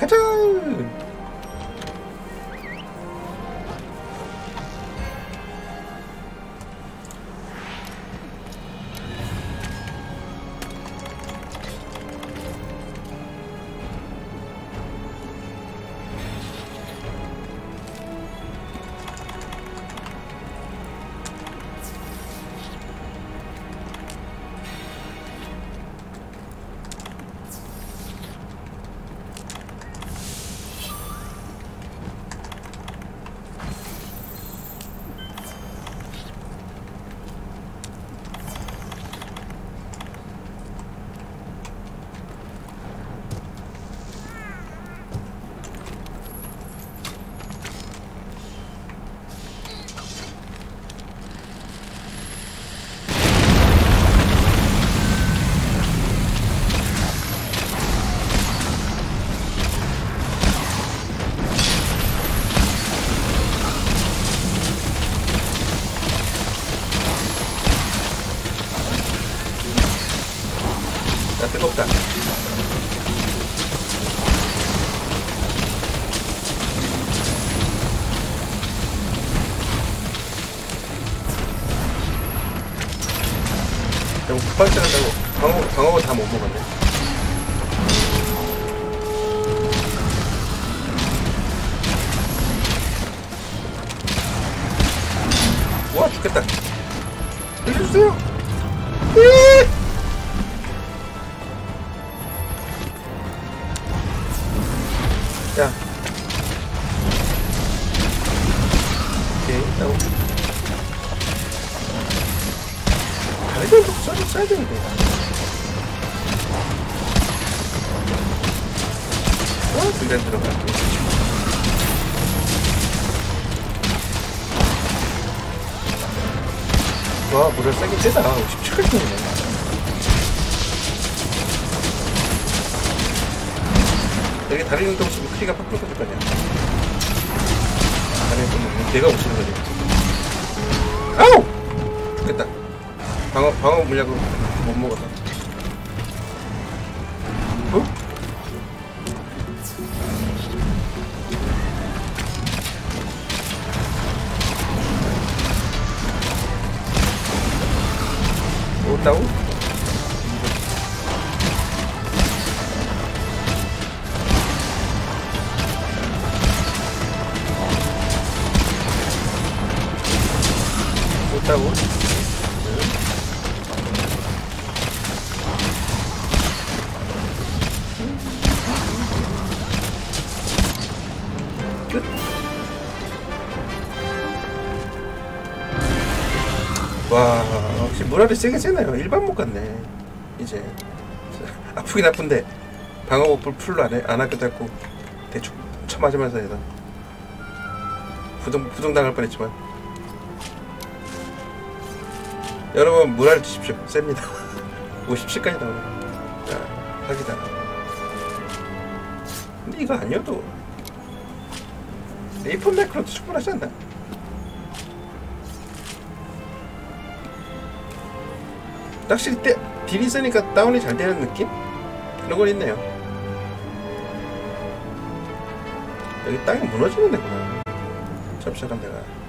가자. 야, 뜨겁다. 너무 급발진 한다고 방어가 다 못 먹었네. 와, 죽겠다. 살려주세요. 야. 오케이, 다운. 다른 좀 써야 되는데. 불단 들어가. 와, 물을 세게 떼다. 17까지 되네. 여기 다른 용도 없으면 크기가 팍 뚫어질 거 아니야. 다른 용도 내가 못 쓰는 거지. 아우! 죽겠다. 방어 물약으로 못 먹었다. 어? 오다우? 오다우? 끝. 와, 역시 물알이 세게 세나요? 일반 못 같네. 이제 아프긴 아픈데 방어복 풀로 안 하게 잡고 대충 쳐맞으면서 해서 부동 당할 뻔했지만 여러분 물알 드십시오. 셉니다. 57까지 나오네. 자, 사기다. 근데 이거 아니어도 에이폰 매크로도 충분하지 않나? 확실히 딜이 세니까 다운이 잘 되는 느낌? 그런 건 있네요. 여기 땅이 무너지는 데구나. 접시한 데가.